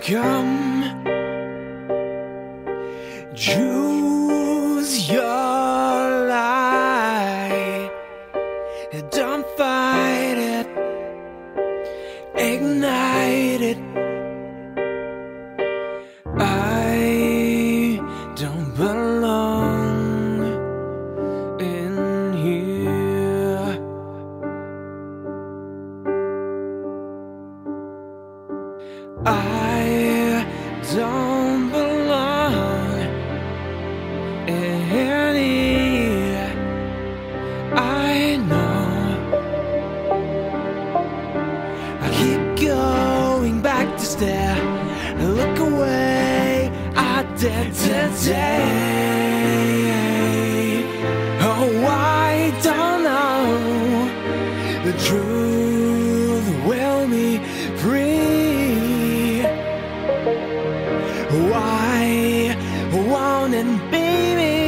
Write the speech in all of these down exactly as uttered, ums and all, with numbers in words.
Come, choose your light. Don't fight it, ignite it. I don't belong in here. I don't belong in here. I know. I keep going back to stare, look away. I did today. Oh, I don't know. The truth will be free. Why won't it be me?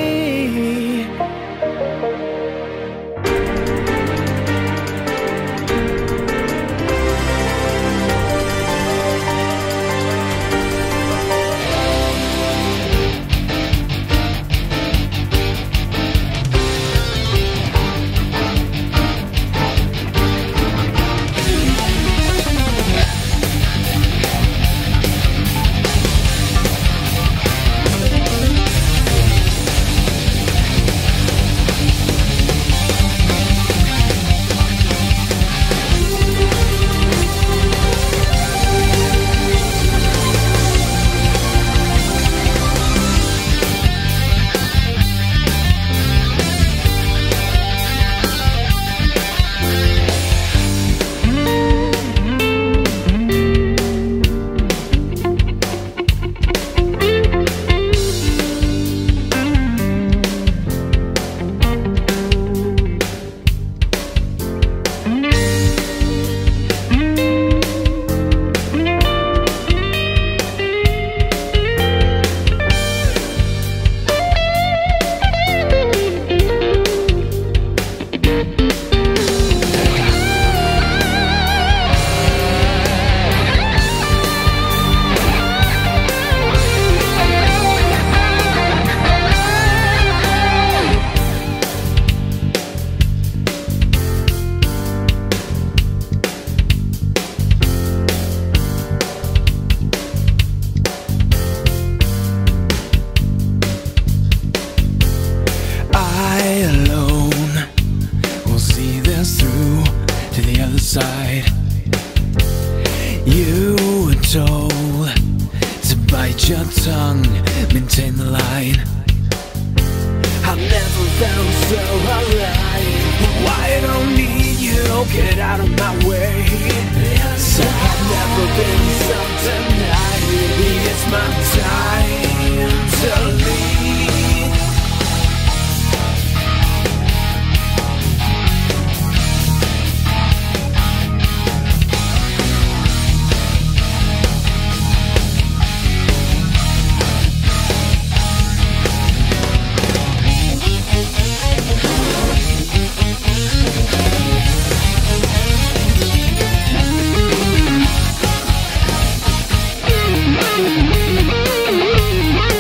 Side. You were told to bite your tongue, maintain the line. I've never felt so alive. Why I don't need you, get out of my way. So I've never been so denied. It's my time to leave. We'll be right back.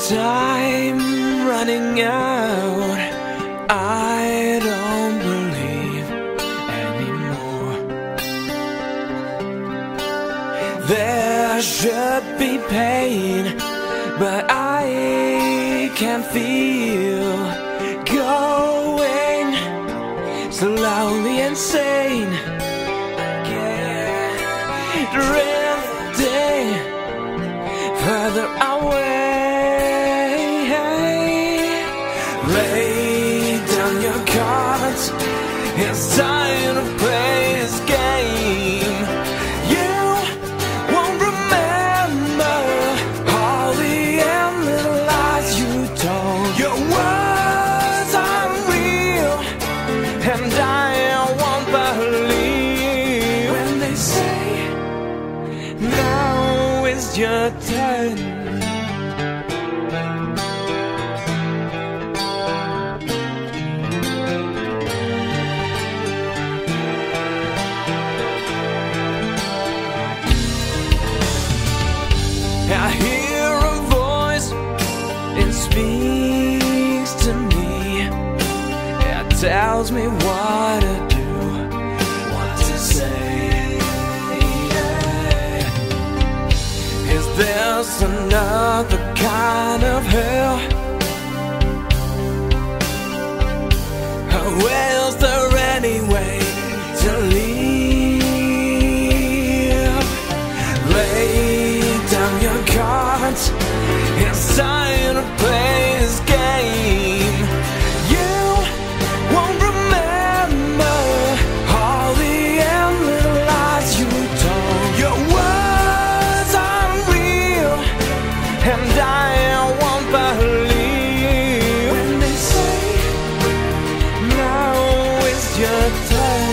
time running out. I don't believe anymore. There should be pain, but I can't feel. Going slowly insane, drifting further away. Lay down your cards, it's time to play this game. You won't remember all the endless lies you told. Your words are real, and I won't believe when they say now is your turn. I hear a voice, it speaks to me. It tells me what to do, what to say. Is this another kind of hell? Or is there any way to leave? Lay down your cards, it's time to play this game. You won't remember all the endless lies you told. Your words are real, and I won't believe when they say now is your turn.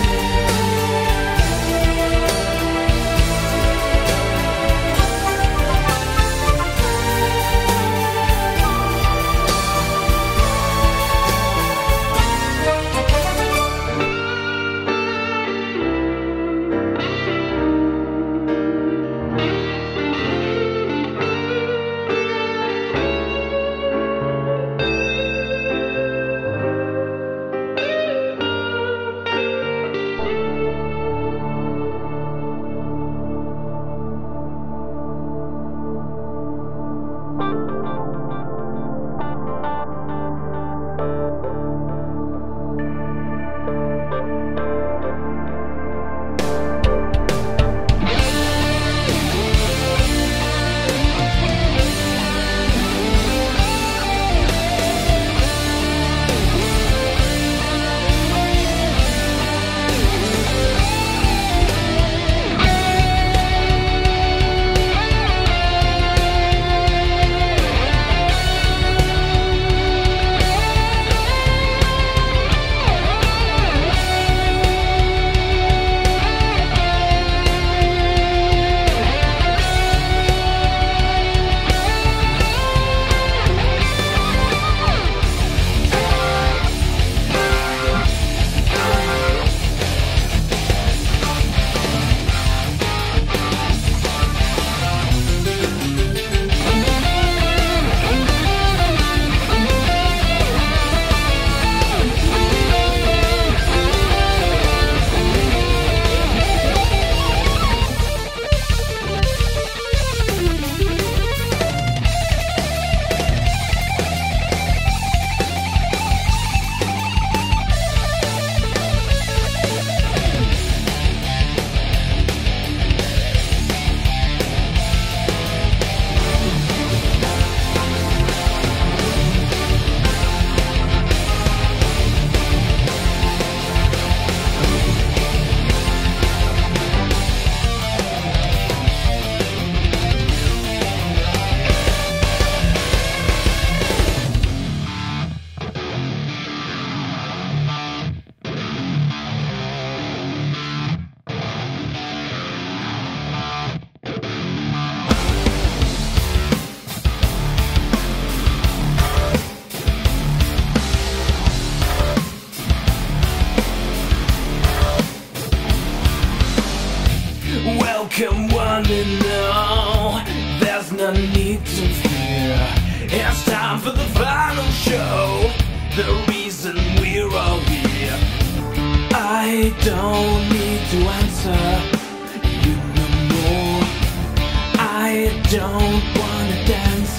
Welcome one and all, there's no need to fear. It's time show the reason we're all here. I don't need to answer you no more. I don't wanna dance.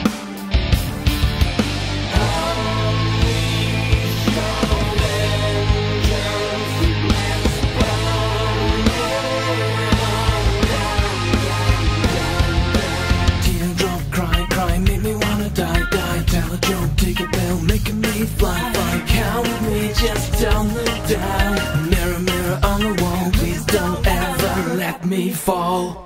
Teardrop cry, cry, make me wanna die, die. Tell a joke, take a pill, making me fly, fly. Count me, just tell me down. Mirror, mirror on the wall, please don't ever let me fall.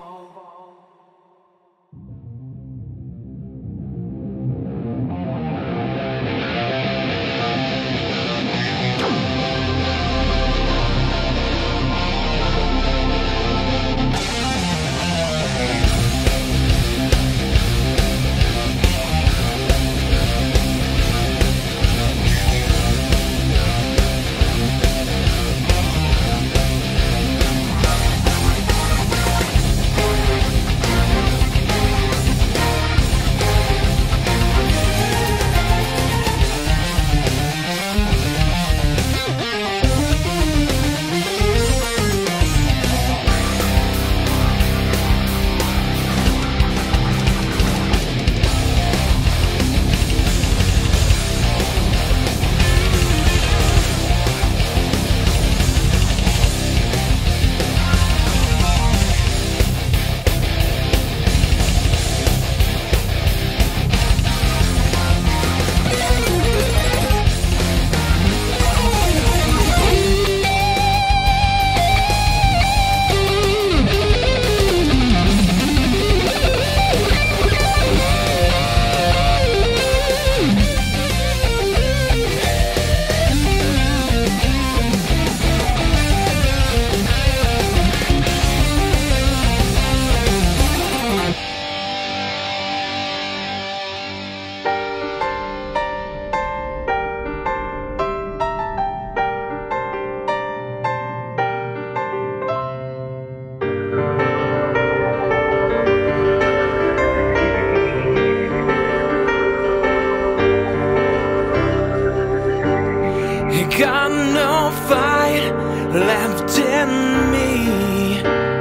Got no fight left in me.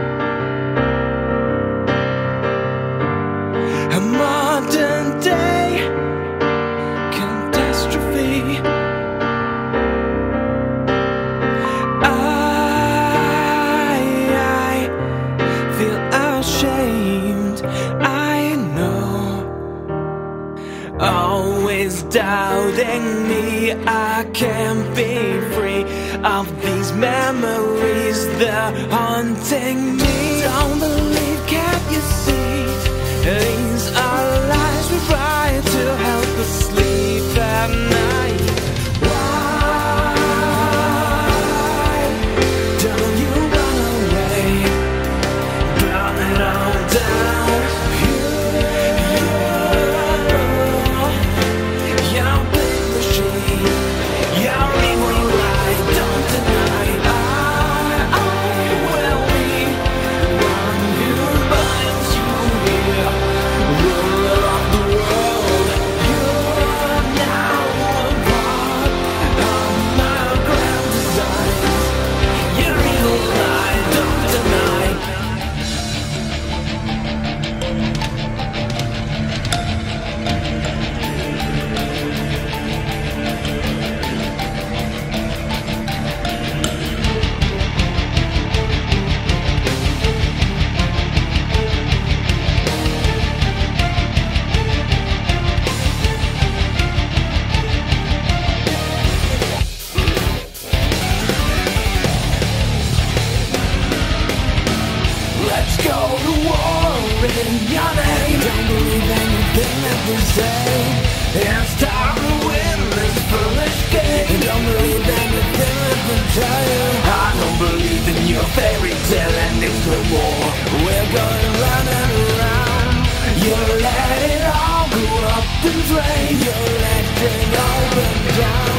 A modern day catastrophe. I, I feel ashamed, I know. Always doubting me, I can't be free of these memories, they're haunting me. Don't believe, can't you see? These are lies we try to help us sleep at night. Why don't you run away? Burn it all down. You, you, your big machine. Your evil lie, don't deny. I, I will be one who binds you here, ruler of the world. You're now a part of my grand designs. Your evil lie, don't deny. Let's go to war in your name. Don't believe anything that we say. It's time to win this foolish game. Don't believe anything that we tell you. I don't believe in your fairy tale endings no more. We're going round and around. You let it all go up the drain. You let it all burn down.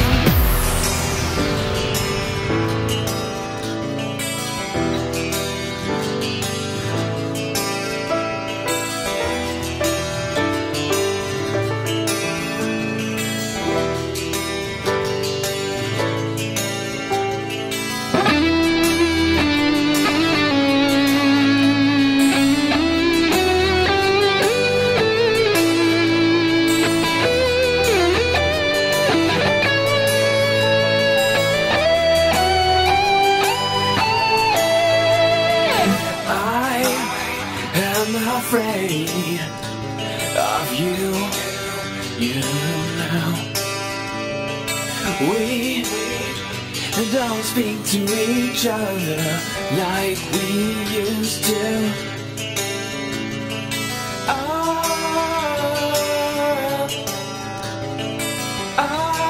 afraid of you, you know. We don't speak to each other like we used to. Oh, I,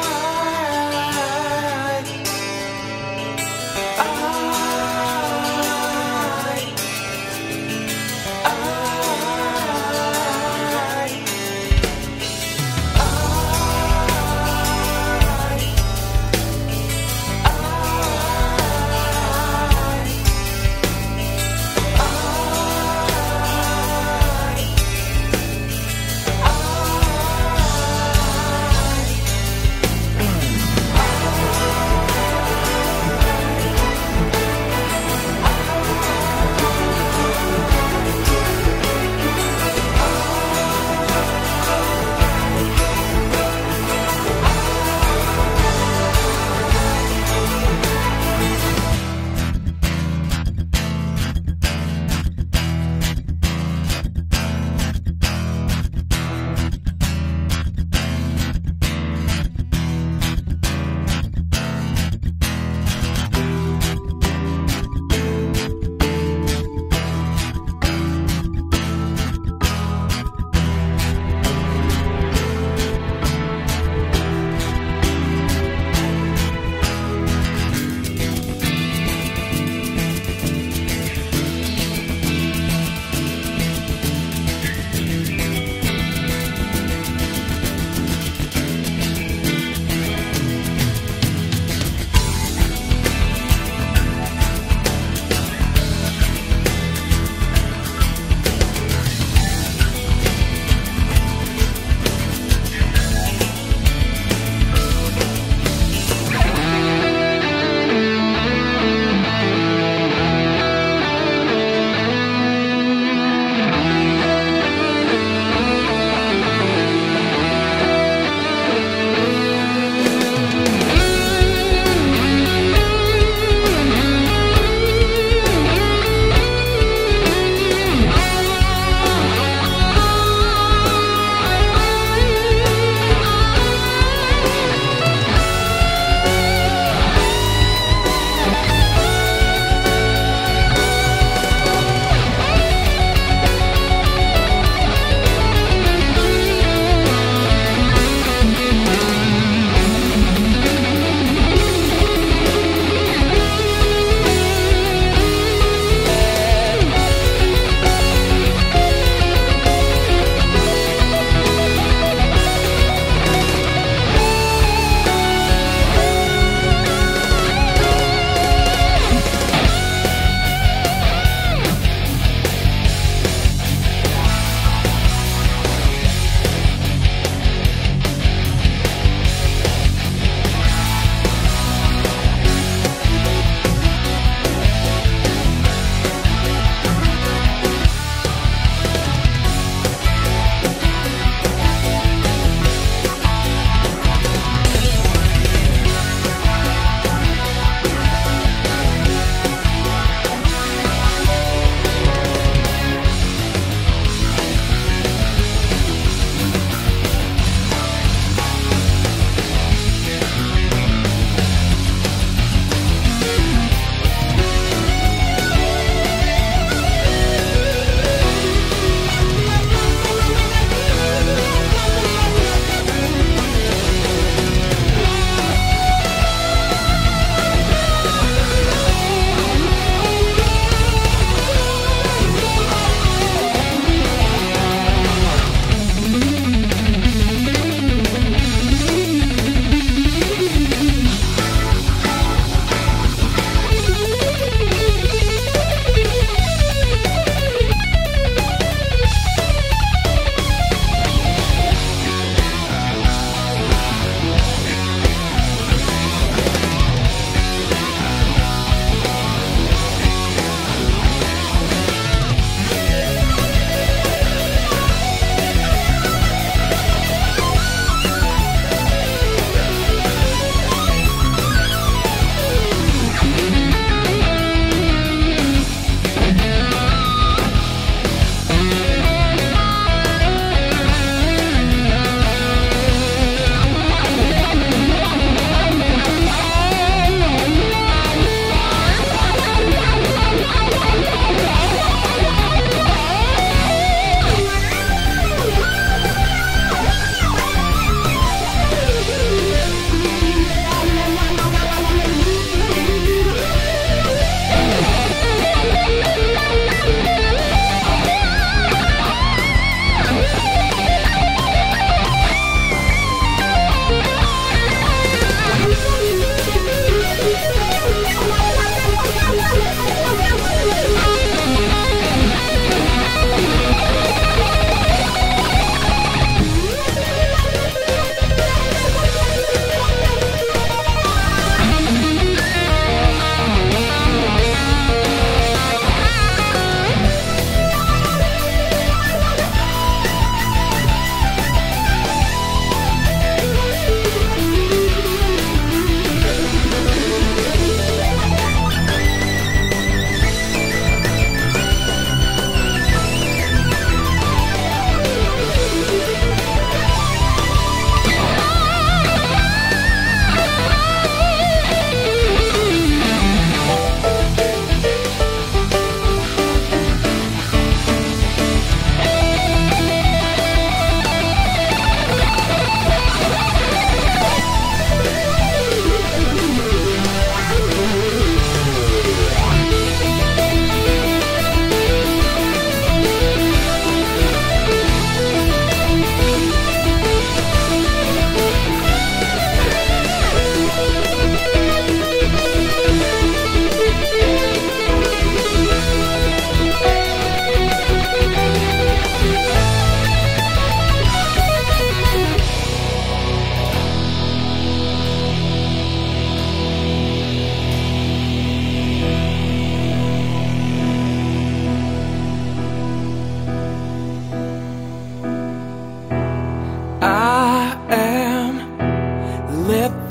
I, I, I, I,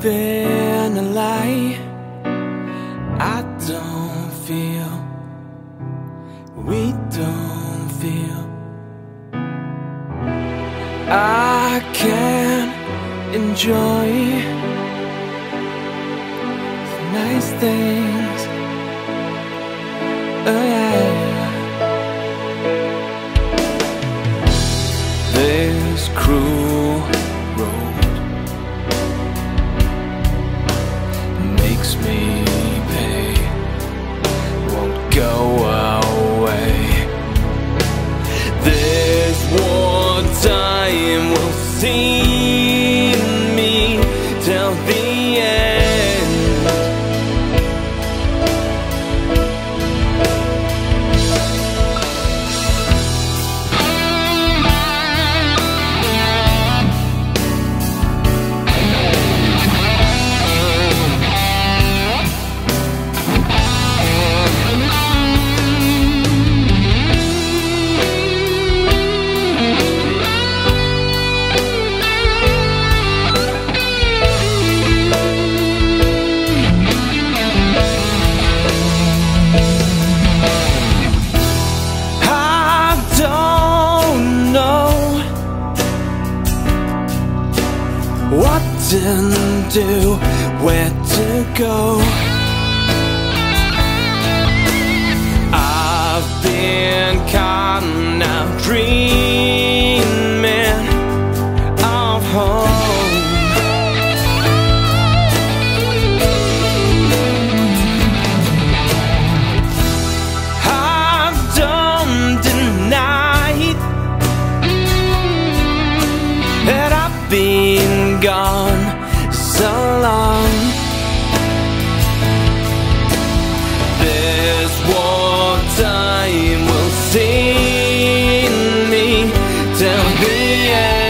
been a lie. I don't feel, we don't feel. I can't enjoy the nice things. Oh yeah. This cruel road makes me pay, won't go away. This wartime will see me till the end. What to do, where to go. I've been caught now dreaming of home. I don't deny that I've been gone so long. This wartime will see me till the end.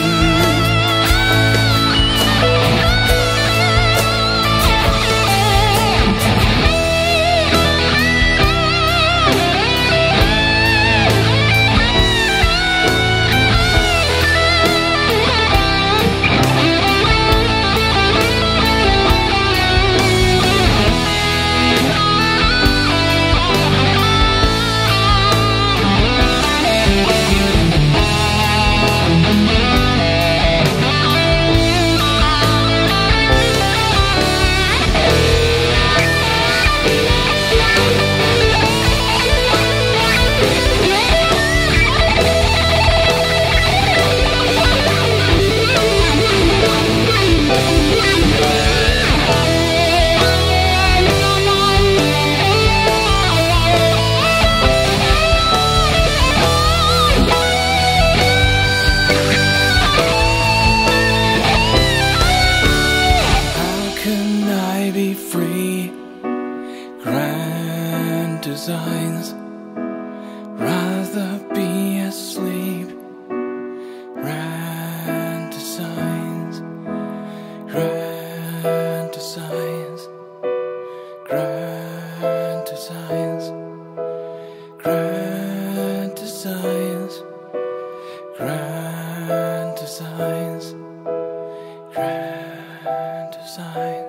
Be free, grand designs, rather be asleep. Grand designs, grand designs, grand designs, grand designs, grand designs, grand designs.